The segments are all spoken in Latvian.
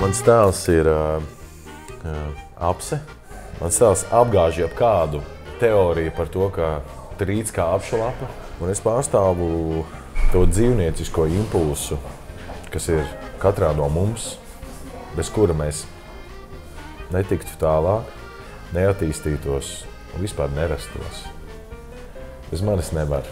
Mans tēls ir apse. Mans tēls apgāž jau kādu teoriju par to, ka trīc kā apšalapa. Un es pārstāvu to dzīvniecisko impulsu, kas ir katrā no mums, bez kura mēs netiktu tālāk, neattīstītos un vispār nerastos. Bez manis nevar.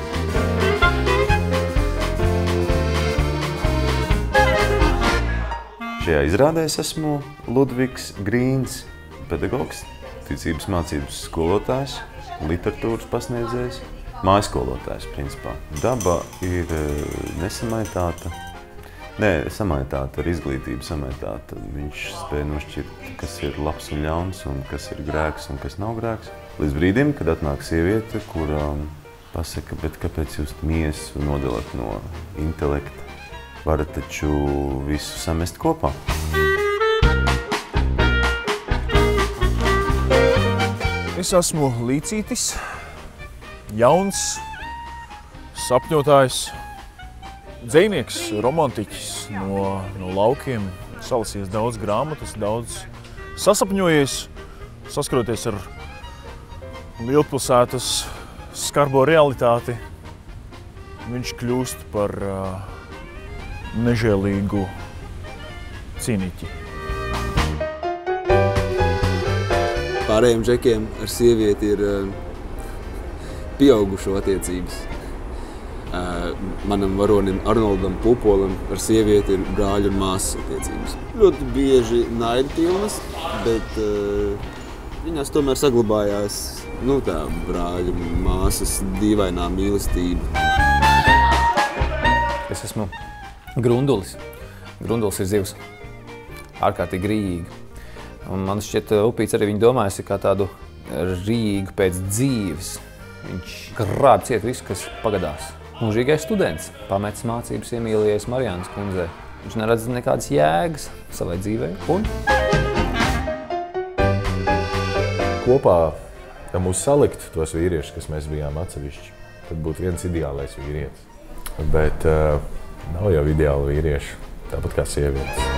Šajā izrādē es esmu Ludvigs Grīns, pedagogs, ticības mācības skolotājs, literatūras pasniedzējs, mājaskolotājs, principā. Daba ir nesamaitāta, samaitāta ar izglītību samaitāta. Viņš spēja nošķirt, kas ir labs un ļauns, un kas ir grēks un kas nav grēks. Līdz brīdim, kad atnāk sieviete, kura pasaka, bet kāpēc jūs miesu nodalat no intelekta? Varat taču visu samest kopā. Es esmu Līcītis, jauns, sapņotājs, dzejnieks, romantiķis no laukiem. Salasījis daudz grāmatas, daudz sasapņojies, saskaroties ar lielpilsētas skarbo realitāti. Viņš kļūst par nežēlīgu cīniķi. Pārējiem džekiem ar sievieti ir pieaugušo attiecības. Manam varonim Arnoldam Pupolam ar sievieti ir brāļu un māsas attiecības. Ļoti bieži naidpilnas, bet viņās tomēr saglabājās tā brāļu un māsas dīvainā mīlestība. Es esmu Grundulis. Grundulis ir zivs. Ārkārtīgi rīīga. Un man šķiet, upīts arī viņa domājas ir kā tādu rīgu pēc dzīves. Viņš grāb ciet visu, kas pagadās. Mūžīgais students, pametis mācības, iemīlējies Marijānas kundzē. Viņš neredz nekādas jēgas savai dzīvei. Un? Kopā, ja mūs saliktu tos vīriešus, kas mēs bijām atsevišķi, tad būtu viens ideālais vīrietis. Bet nav jau ideāli vīrieši, tāpat kā sievietes.